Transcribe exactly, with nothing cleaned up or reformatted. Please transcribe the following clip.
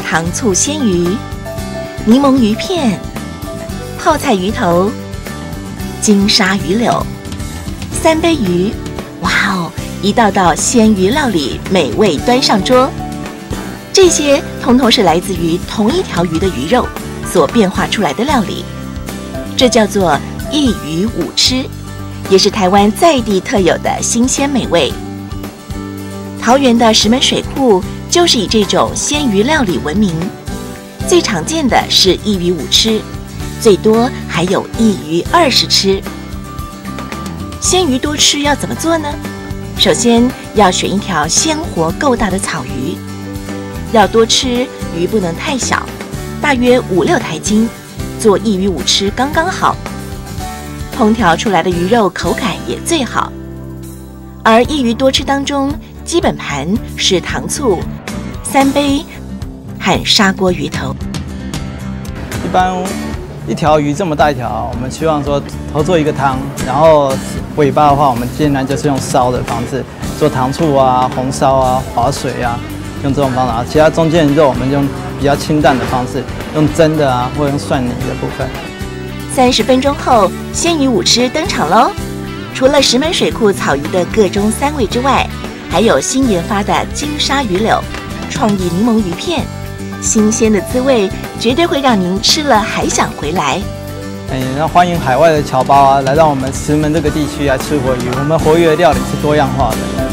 糖醋鲜鱼、柠檬鱼片、泡菜鱼头、金沙鱼柳、三杯鱼。哇哦！一道道鲜鱼料理美味端上桌，这些通通是来自于同一条鱼的鱼肉所变化出来的料理，这叫做一鱼五吃，也是台湾在地特有的新鲜美味。桃园的石门水库就是以这种鲜鱼料理闻名，最常见的是一鱼五吃，最多还有一鱼二十吃。鲜鱼多吃要怎么做呢？首先要选一条鲜活够大的草鱼，要多吃，鱼不能太小，大约五六台斤，做一鱼五吃刚刚好。烹调出来的鱼肉口感也最好。而一鱼多吃当中，基本盘是糖醋、三杯和砂锅鱼头。 一般一条鱼这么大一条，我们希望说头做一个汤，然后尾巴的话，我们尽量就是用烧的方式做糖醋啊、红烧啊、划水啊，用这种方法。其他中间的肉我们用比较清淡的方式，用蒸的啊，或者用蒜泥的部分。 三十分钟后，鲜鱼五吃登场喽！除了石门水库草鱼的各中三味之外，还有新研发的金沙鱼柳、创意柠檬鱼片，新鲜的滋味绝对会让您吃了还想回来。 哎，那欢迎海外的侨胞啊，来到我们石门这个地区来吃活鱼。我们活鱼的料理是多样化的。